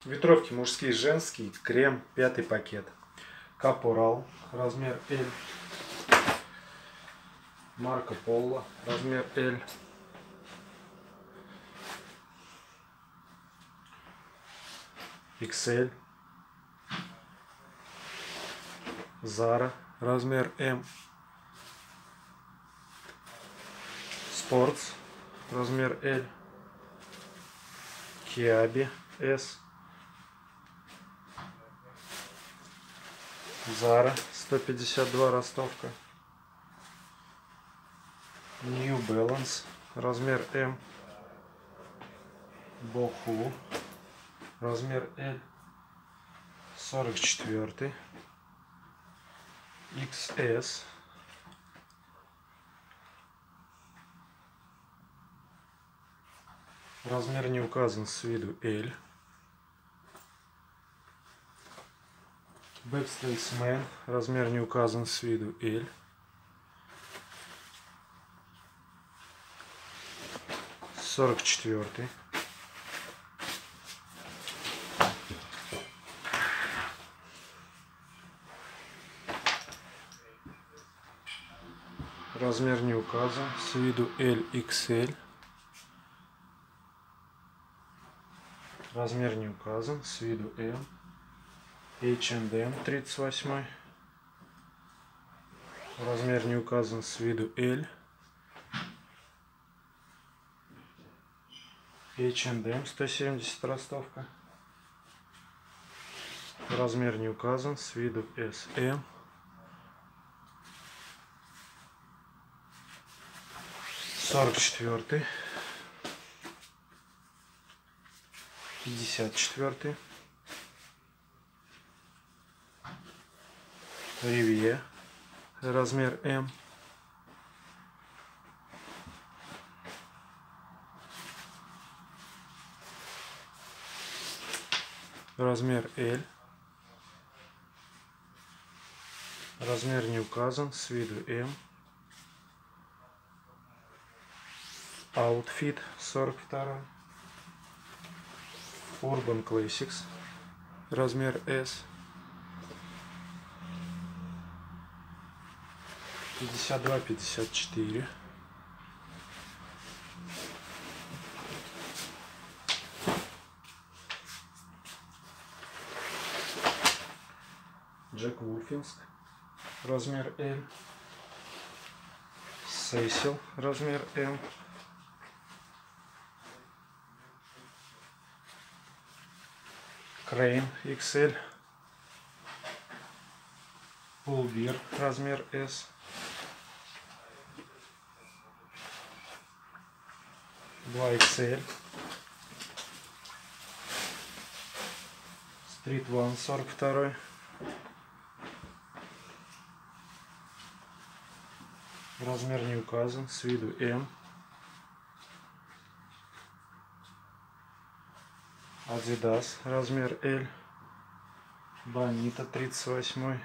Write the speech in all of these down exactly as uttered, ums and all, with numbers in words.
Ветровки мужские, женские, крем, пятый пакет. Капорал, размер L. Марко Поло, размер L. икс эль. Зара, размер М. Спортс, размер L. Киаби, S. Зара, сто пятьдесят два, ростовка. New Balance, размер М. Боху, размер L. сорок четыре. икс эс. Размер не указан с виду L. Backstreetman, размер не указан с виду L. сорок четыре. Размер не указан с виду L икс эль. Размер не указан с виду М. эйч энд эм тридцать восемь. Размер не указан с виду L. эйч энд эм сто семьдесят, ростовка. Размер не указан с виду эс эм. сорок четыре. пятьдесят четыре. Ривье, размер М. Размер L. Размер не указан с виду М. Outfit сорок два. Urban Classics, размер S. пятьдесят два пятьдесят четыре. Джек Вульфинск, размер L. Сесил, размер М. Крейн икс эль. Пулбир, размер S. два икс эль. Стрит One сорок два. Размер не указан с виду М. Adidas, размер L. Бонита тридцать восемь.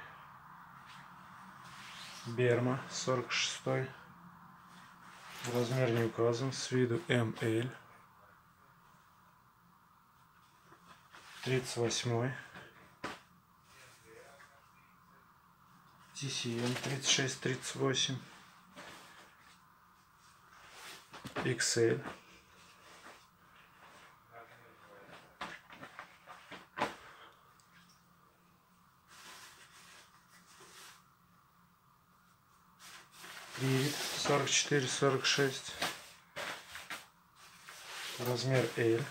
Берма сорок шесть. Размер не указан с виду эм эль. тридцать восемь. ти си эм тридцать шесть тридцать восемь. икс эль. Привет сорок четыре сорок шесть. Размер L.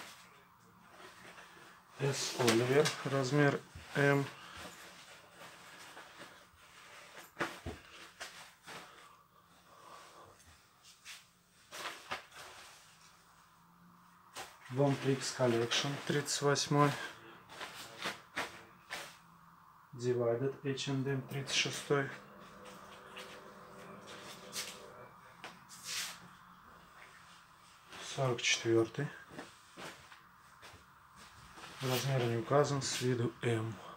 S Оливер, размер М. Вомтрикс Collection тридцать восемь. Divided эйч энд эм тридцать шесть. сорок четыре. Размер не указан с виду М.